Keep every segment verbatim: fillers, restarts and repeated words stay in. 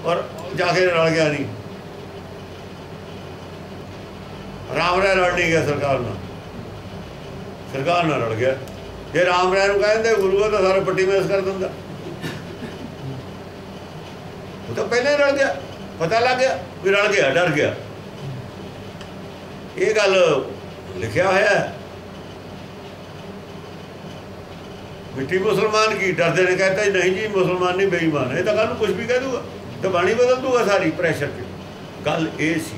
और जाके रल गया नहीं, राम राय रल नहीं गया सरकार ना, सरकार ना रल गया। जे राम राय कहते गुरु तो सारे पट्टी मेस कर दिंदा, वो तो पहले ही रल गया, पता लग गया भी रल गया, डर गया। ये गल लिखा है, मिट्टी मुसलमान की डरते ने कहता नहीं जी मुसलमान नहीं बेईमान है, तो कल कुछ भी कह दूगा तो बाणी बदल दूंगा सारी प्रेशर की। गल ये सी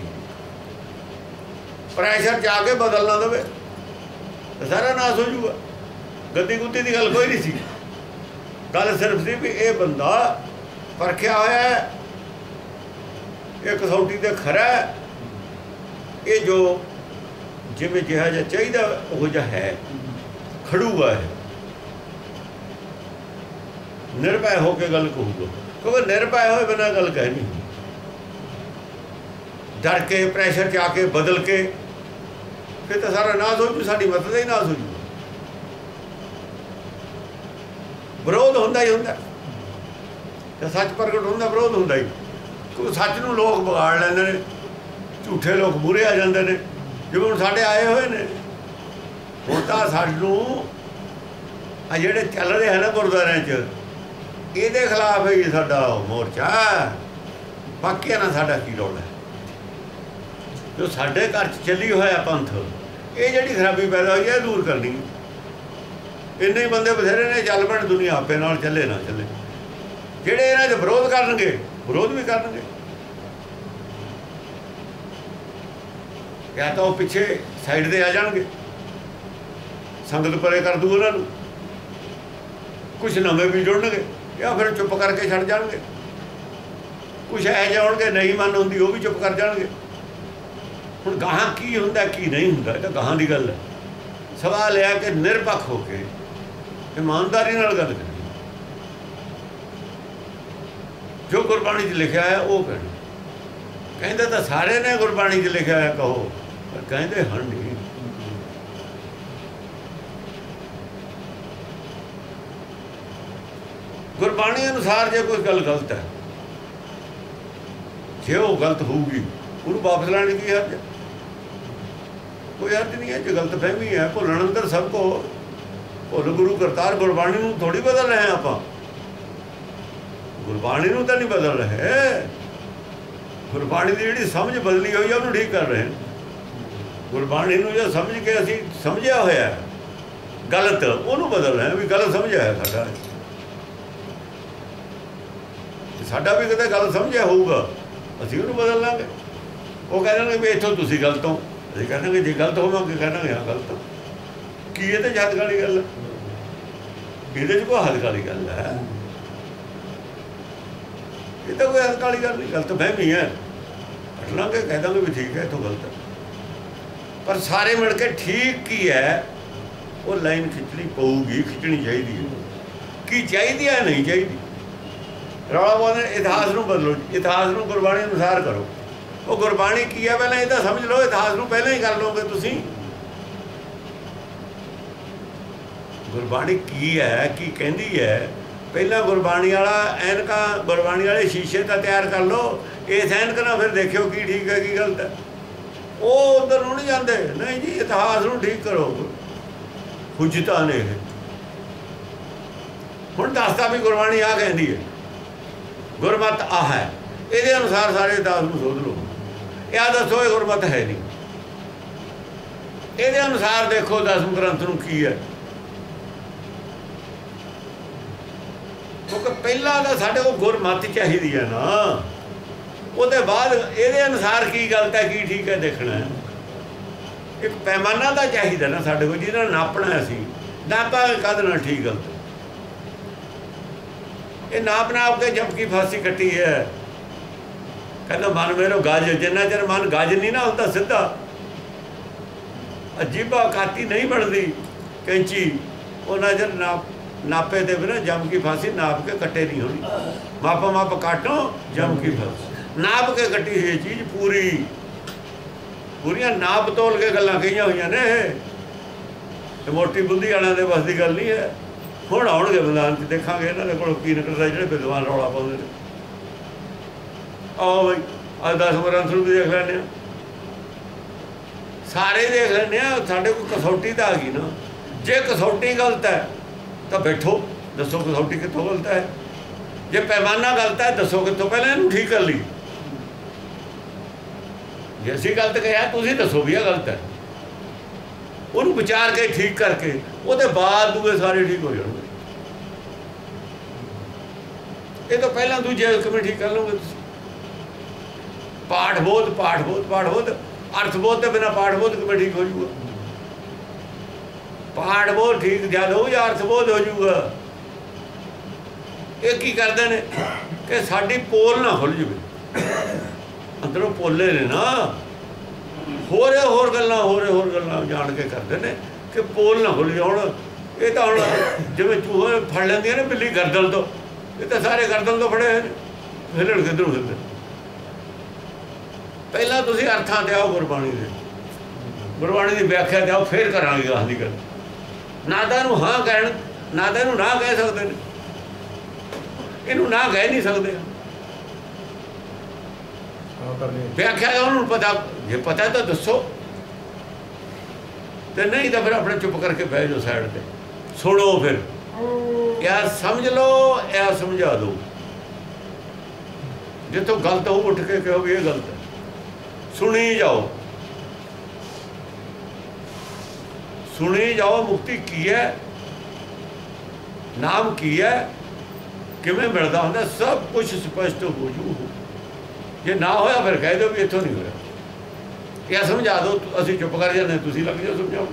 प्रेशर जाके बदल ना दे तो सारा नाश हो जूगा। गद्दी गुद्दी की गल कोई नहीं सी, गल सिर्फ सी भी ये बंदा परखिया होया है, ये कसौटी ते खरा है, ये जो जिमें जिहा जिहा चाहिए वो जिहा है, खड़ूगा है, निर्भय होकर गल कहूगा। क्योंकि निर्भय हो बिना गल कहनी, डर के प्रेशर च आके बदल के फिर तो सारा नाश हो जू, साड़ी मत ही नाश हो जू। विरोध होंदा ही होंदा, तो सच प्रगट होंदा, विरोध होंदा ही। क्योंकि सच नूं लोग बिगाड़ लैंदे ने, झूठे लोग मूहरे आ जाते हैं। जिवें हुण साडे आए हुए ने, हुण तां सानूं आ जिहड़े चल रहे हैं ना गुरुद्वारिਆਂ च, ਇਹਦੇ खिलाफ ही साडा मोर्चा। बाकी ना साडा की रौला है, जो साडे घर च चली होया पंथ, ये जिहड़ी खराबी पैदा हुई है दूर करनी। इन्ने ही बंदे बथेरे ने, चल पैण दुनिया आपे नाल चले ना चले। जिहड़े इन्हां दे विरोध करनगे, विरोध भी करनगे, या तो वो पिछे साइड ते आ जाणगे, संगत परे कर दू उन्हां नूं, कुछ नवें भी जुड़नगे, या फिर चुप करके छड़ जाणगे। कुछ ऐ जे होणगे नहीं मन हुंदी, वो भी चुप कर जाणगे। हुण गाहां की हुंदा की नहीं हुंदा, ये तां गाहां दी गल है। सवाल यह है कि निरपक्ष होके ईमानदारी नाल गल करनी, जो गुरबाणी च लिखिया है वो कहना। कहते तो सारे ने गुरबाणी च लिखिया है कहो, पर कहते हन नहीं। गुरबाणी अनुसार जो कोई गल गलत है, जे वो गलत होगी उन्होंने वापस लाने की हर्ज है? कोई हर्ज नहीं है। जो गलत फहमी है, भुलण अंदर सबको, भुल गुरु करतार। गुरबाणी नूं थोड़ी बदल रहे हैं आप, गुरबाणी नूं तो नहीं बदल रहे, गुरबाणी की जिहड़ी समझ बदली हुई है उन्होंने ठीक कर रहे हैं। गुरबाणी नूं जो समझ के असीं समझिया होया गलत, उन्होंने बदल रहे हैं भी गलत समझिया है साडा। साडा भी किते गलत समझिया होऊगा, असीं उहनूं बदल लांगे। वो कह देंगे भी इत्थों तुसीं गलत हो, असीं कह देंगे जे गलत होवांगे कह देंगे हाँ गलत हो। की इहदे च हद वाली गल है? इहदे च कोई हद वाली गल है? ये तो कोई हद वाली गल नहीं, गलत फहमी है। हट लांगे, कह देंगे भी ठीक है इत्थों गलत है। पर सारे मिल के ठीक की है वो लाइन खिंचनी पऊगी, खिंचनी चाहिए। की चाहिए है नहीं चाहिए, रौला पाउंदे इतिहास नूं बदलो, इतिहास नूं गुरबाणी अनुसार करो। वो गुरबाणी की है पहले ये तो समझ लो, इतिहास नूं पहले ही कर लोगे तुसीं। गुरबाणी की है की कहती है, पहला गुरबाणी वाला ऐनका गुरबाणी वाले शीशे तो तैयार कर लो, इस ऐनक ना फिर देखियो की ठीक है की गलत है। वो उधर नहीं जाते, नहीं जी इतिहास नूं ठीक करो। हुज्जतां ने हुण दसदा भी गुरबाणी आ कहती है, गुरमत आ है, ये अनुसार सारे इतिहास में सोच लो। या दसो ये गुरमत है नहीं, ये अनुसार देखो दसम ग्रंथ नूं की है। क्योंकि पहला तो साढ़े को गुरमत चाहिए है ना, उसके बाद ये अनुसार की गलत है की ठीक है देखना है। एक पैमाना तो चाहिए ना साढ़े को, जिन्हें नापना असी नापा कद ठीक गलत। ये नाप नाप के जबकि फांसी कटी है। कहना मन मेरो गज, जिन्ना चर मन गज नहीं ना होता सीधा, अजीबा काती नहीं बनती कैंची, उन्ना चर नाप नापे दे बिना जम की फांसी नाप के कटे नहीं होनी। मापा माप काटो जम की फांसी, नाप के कटी हुई चीज़ पूरी पूरिया नाप तोल के गल्लां कहियां हुई ने। मोटी बुद्धि वालों के बस की गल नहीं है। हुण आउणगे मैदान च, देखांगे इन्हां दे कोल की निकलदा, जिहड़े विद्वान रौला पाउंदे ने। आओ भाई आज दस ग्रंथ रूप देख लैने, सारे देख लैने, साढ़े को कसौटी तो आ गई ना। जे कसौटी गलत है तो बैठो दसो कसौटी कितों गलत है, जे पैमाना गलत है दसो कितों पहले इन्हू ठीक कर ली। जे असी गलत कहा तुम दसो भी गलत है, उन्होंने विचार के ठीक करके वो बाद दूए सारे ठीक हो जाएंगे। ये तो पहला दूजे किमें ठीक कर लोगे तुम। पाठ बोध पाठ बोध पाठ बोध अर्थबोध के बिना पाठ बोध किमें ठीक हो जाऊगा। पाठ बोध ठीक जद हो या अर्थबोध हो जाऊगा। ये की करते हैं कि साड़ी पोल ना खुल जाए, अंदरों पोले ने ना हो रहे होर गल्लां हो रहे होर गल्लां जान के करते हैं कि पोल ना खुल जाए। हुण ये तो हुण जिवें चूहे फड़ लैंदियां ने बिल्ली गर्दन तो, ये तो सारे गर्दन तो फड़े हैं, हिलण किधरों हिलदे। पहला तुसीं अर्थां ते आओ, गुरबाणी दे गुरबाणी की व्याख्या ते आओ, फिर करांगे गाह दी गल। ना तो इनू हाँ कह ना तो इनू ना कह सकते हैं, इनू ना कह नहीं सकते। व्याख्या का उन्होंने पता, जे पता है तो दसो, तो नहीं तो फिर अपने चुप करके बह जाओ साइड पे, सुनो फिर या समझ लो या समझा दो। जितों गलत हो उठ के कहो ये गलत है, सुनी जाओ सुनी जाओ। मुक्ति की है, नाम की है, किमें मिलता होंगे, सब कुछ स्पष्ट हो जू। जे ना होया फिर कह दो भी इतों नहीं होया, या समझा दो, असी चुप कर जाने, तुसी लग जाओ समझाओ।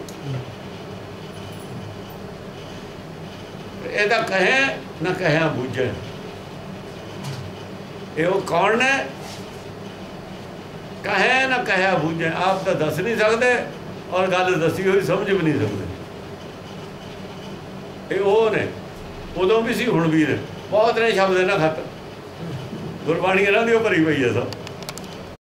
ये कहें ना कहें बूझे, ये वो कौन ने कहें ना कहें बूझे। आप तो दस नहीं सकते और गल दसी हुई समझ भी नहीं सकते। ये वो ने उदों भी सी, हुण भी ने, बहुत ने शब्द इन्होंने खत गुरबाणी इन्हों की भरी पई है सब।